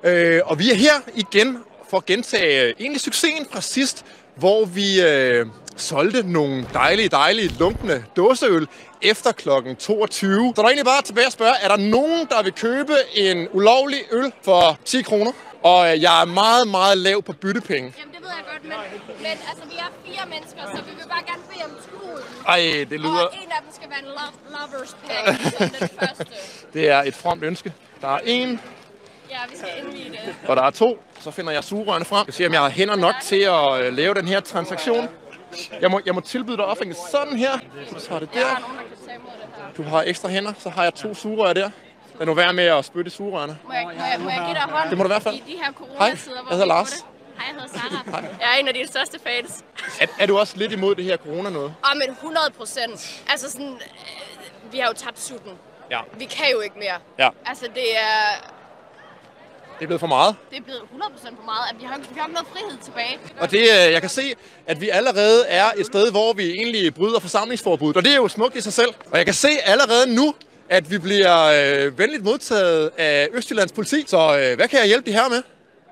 Og vi er her igen for at gentage egentlig succesen fra sidst, hvor vi solgte nogle dejlige lunkne dåseøl efter klokken 22. Så der er egentlig bare tilbage at spørge, er der nogen, der vil købe en ulovlig øl for 10 kroner? Og jeg er meget lav på byttepenge. Jamen det ved jeg godt, men altså vi er 4 mennesker, så vi vil bare gerne bede om skål. Ej, det lyder... Og en af dem skal være en lovers pack, som den første. Det er et fromt ønske. Der er 1. Ja, vi skal indvige det. Og der er 2. Så finder jeg sugerørene frem. Jeg ser, om jeg har hænder nok til at lave den her transaktion. Jeg må tilbyde dig offringen sådan her. Så tager det der. Der er nogen, der kan tage imod det her. Du har ekstra hænder, så har jeg 2 sugerør der. Lad nu være med at spytte sugerørene. Må jeg give dig hånd? Det må du i hvert fald. I de her coronatider, Hej, jeg hedder Lars. Hej, jeg hedder Sarah. Jeg er en af dine største fans. Er du også lidt imod det her corona noget? Men 100%. Altså sådan, vi har jo tabt sutten. Ja. Vi kan jo ikke mere. Ja. Altså det er... Det er blevet for meget. Det er blevet 100% for meget, at vi har ikke noget frihed tilbage. Og det, jeg kan se, at vi allerede er et sted, hvor vi egentlig bryder forsamlingsforbuddet. Og det er jo smukt i sig selv. Og jeg kan se allerede nu, at vi bliver venligt modtaget af Østjyllands politi. Så hvad kan jeg hjælpe de her med?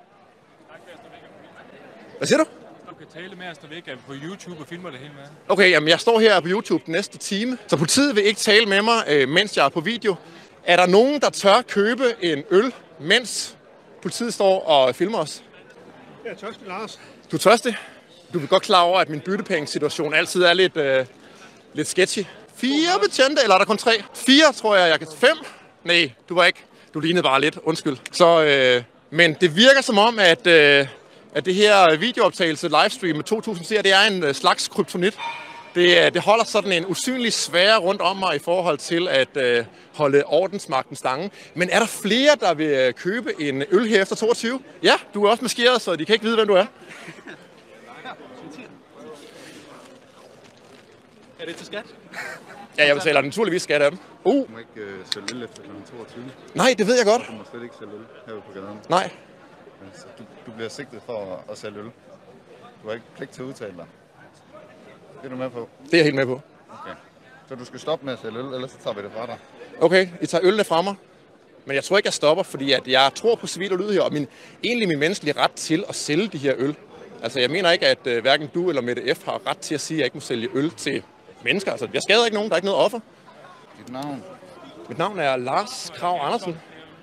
Hvad siger du? Du kan tale med os, der ikke er på YouTube og filmer det hele med. Okay, jamen jeg står her på YouTube den næste time. Så politiet vil ikke tale med mig, mens jeg er på video. Er der nogen, der tør købe en øl, mens politiet står og filmer os? Jeg er tørstig, Lars. Du er tørstig? Du er godt klar over, at min byttepengesituation altid er lidt sketchy. 4 betjente, eller er der kun 3? 4, tror jeg kan... 5? Nej, du var ikke. Du lignede bare lidt, undskyld. Så, men det virker som om, at det her videooptagelse, livestream med 2000 seere, det er en slags kryptonit. Det holder sådan en usynlig sfære rundt om mig i forhold til at holde ordensmagten stangen. Men er der flere, der vil købe en øl her efter 22? Ja, du er også maskeret, så de kan ikke vide, hvem du er. Er det til skat? Ja, jeg betaler naturligvis skat af dem. Du må ikke sælge øl efter kl. 22. Nej, det ved jeg godt. Du må slet ikke sælge øl herude på gaden. Nej. Altså, du bliver sigtet for at sælge øl. Du har ikke pligt til at udtale dig. Det er du med på? Det er jeg helt med på. Okay. Så du skal stoppe med at sælge øl, ellers så tager vi det fra dig. Okay, I tager ølene fra mig. Men jeg tror ikke, jeg stopper, fordi at jeg tror på civil og lyd her, og min menneskelige ret til at sælge de her øl. Altså, jeg mener ikke, at hverken du eller Mette F. har ret til at sige, at jeg ikke må sælge øl til mennesker. Altså, jeg skader ikke nogen, der er ikke noget offer. Dit navn? Mit navn er Lars Krag Andersen.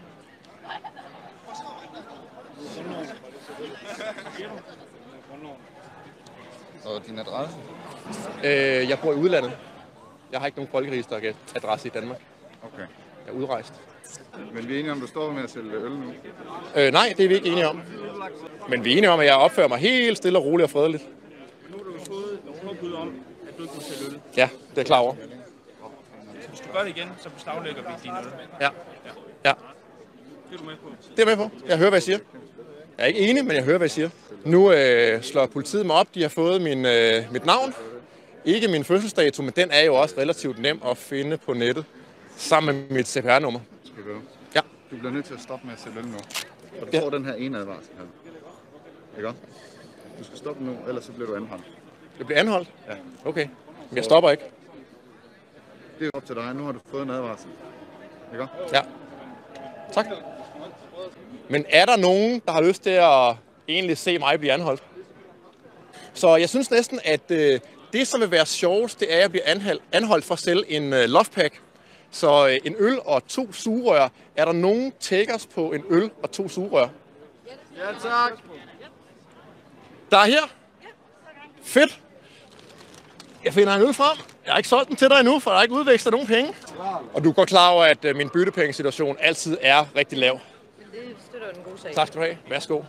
Og din adresse? Jeg bor i udlandet. Jeg har ikke nogen folkeregisteradresse i Danmark. Okay. Jeg er udrejst. Men vi er enige om, at du står med at sælge øl nu? Nej, det er vi ikke enige om. Men vi er enige om, at jeg opfører mig helt stille og roligt og fredeligt. Nu har du fået påbud om, at du ikke må sælge øl. Ja, det er jeg klar over. Så hvis du gør det igen, så beslaglægger vi din øl. Ja. Det er du med på? Det er med på. Jeg hører, hvad I siger. Jeg er ikke enig, men jeg hører, hvad I siger. Nu slår politiet mig op. De har fået mit navn. Ikke min fødselsdato, men den er jo også relativt nem at finde på nettet. Sammen med mit CPR-nummer. Skal du? Ja. Du bliver nødt til at stoppe med at sælge øl nu. Og du får den her ene advarsel her. Ikke også? Du skal stoppe nu, ellers så bliver du anholdt. Jeg bliver anholdt? Ja. Okay. Men jeg stopper ikke. Det er op til dig. Nu har du fået en advarsel. Ikke også? Ja. Tak. Men er der nogen, der har lyst til at egentlig se mig blive anholdt? Så jeg synes næsten, at det, som vil være sjovest, det er at blive anholdt for at sælge en lovepack. Så en øl og 2 sugerør. Er der nogen takers på en øl og 2 sugerør? Ja, tak. Der er her. Fedt. Jeg finder en øl frem. Jeg har ikke solgt den til dig endnu, for der er ikke udvekslet nogen penge. Og du er godt klar over, at min byttepengesituation altid er rigtig lav. Det støtter den gode sag. Tak skal du have. Værsgo.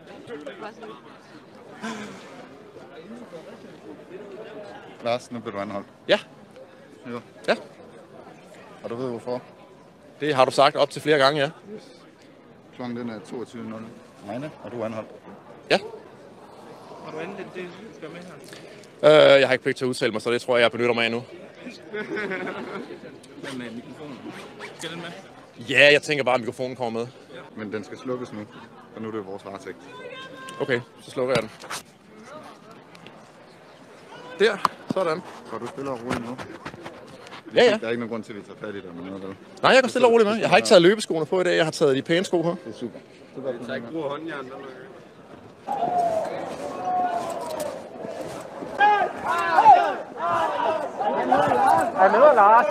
Lars, nu bliver du anholdt. Ja. Jo. Ja. Og du ved hvorfor? Det har du sagt op til flere gange, ja. Klokken den er 22.00. Meine, og du er anholdt. Ja. Har du andet det, du skal med her? Jeg har ikke pligt til at udtale mig, så det tror jeg benytter mig af nu. Hvad med mikrofonen? Skal den med? Ja, jeg tænker bare, at mikrofonen kommer med. Men den skal slukkes nu, og nu er det vores varetægt. Okay, så slukker jeg den. Der, sådan. Så du spiller roligt nu. Ja. Der er ikke nogen grund til, at vi tager fat i dig med noget, vel? Nej, jeg går stille og roligt med. Jeg har ikke taget løbeskoene på i dag. Jeg har taget de pæne sko på. Det er super. Vi tager ikke brug af håndjern, der Er med, Lars?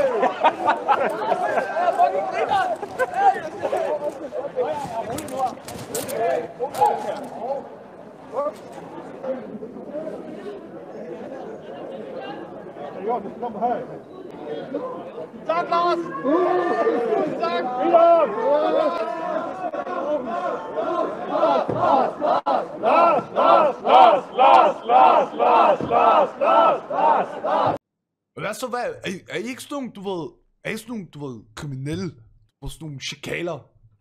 Tak, Lars! Tak! Hvad så, hvad? Er I ikke sådan nogle, du ved, kriminelle? På sådan nogle chikaler?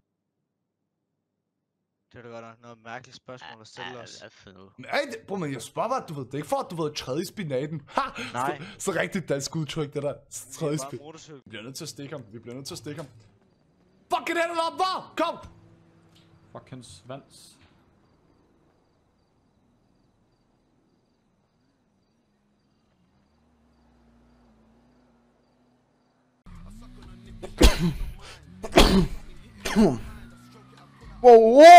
Det er da godt nok noget mærkeligt spørgsmål at stille os. Nej, prøv men jeg spørger bare, du ved, det er ikke for, at du ved, træde i spinaten. Ha! Nej. Så rigtigt dansk udtryk, det der. Træde i bare spinaten. motorcykel. Vi bliver nødt til at stikke ham. Fuck, get it up, hvor? Kom! Fucking svans. Wow!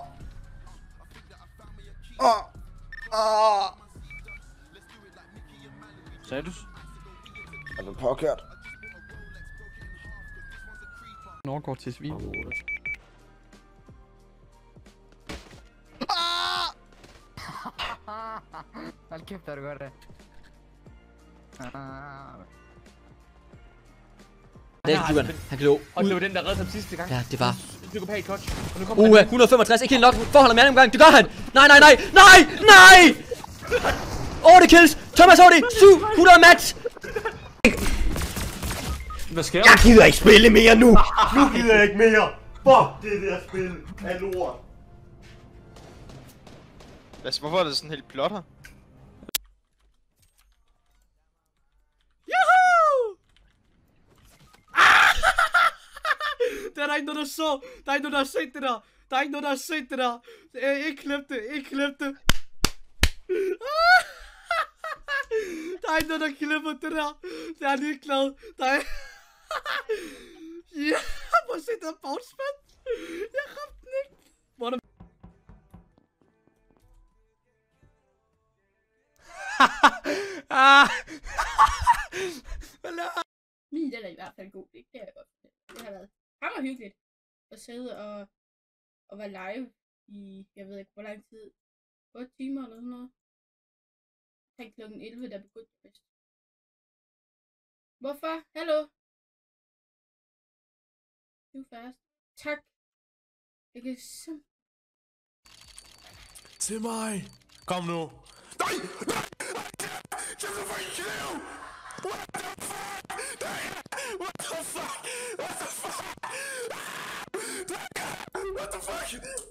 Sagde du? Er du påkørt? Overgår til svin. Hold kæft, er du godt det. Det er Julian. Han kan løbe. Og det var den, der reddede ham sidste gang. Ja, det var. Psykopat coach. Og nu kommer 165, ikke helt nok. Forholder med anden gang. Det gør han. Nej. 8 kills. Thomas Hardy. 700 max. Hvad sker der? Jeg gider ikke spille mere nu. Nu gider jeg ikke mere. Fuck det der spil af lort. Altså, hvorfor er det sådan helt plot her? Det er der ikke nogen, der så. Der er ikke nogen, der har set det der. Der er ikke nogen, der har set det der. Ikke klip det. Der er ikke nogen, der klipper det der. Det er lige glad. Der er... Ja, prøv at se der bagspand. Jeg ramte den ikke. Hvor er der... Min den er i hvert fald god. Det kan jeg godt fortælle. Det har været hammerhyggeligt at sidde og være live i, jeg ved ikke hvor lang tid, 8 timer eller sådan noget. Omkring kl. 11, der begyndte fest. Hvorfor? Hallo? Too fast. Tak. Jeg kan simpelthen... Til mig. Kom nu. Nej! What the fuck? What the fuck? What the fuck?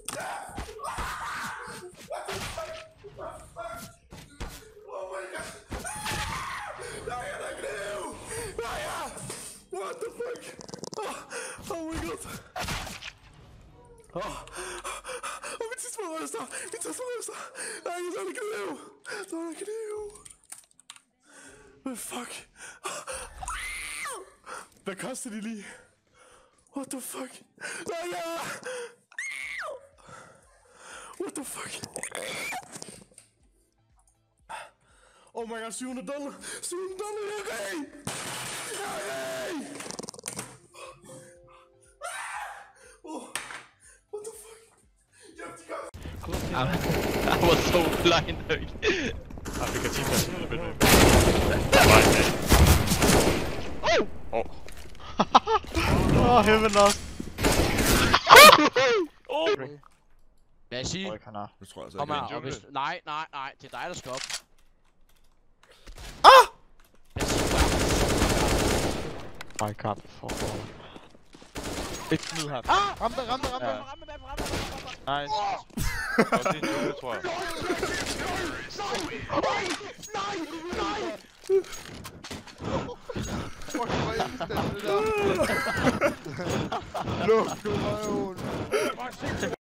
Oh my god. Nej, jeg er ikke det. Nej, what the fuck? Oh my god. Mit tidspunkt røster. Nej, jeg er ikke det. Så er ikke det. Hvad fuck? Hvad koster de lige? What the fuck? Nej, ja! What the fuck? Oh my god, $700! $700, okay! Okay! Oh, what the fuck? I was so blinded. Åh, heaven også. Hvad jeg sige? Det tror jeg altså Kom ikke. her, og hvis... Nej, det er dig, der skal op. My god, for... Ikke smid her. Ram det. Nice. Det tror jeg. Nej! Luk nu røven!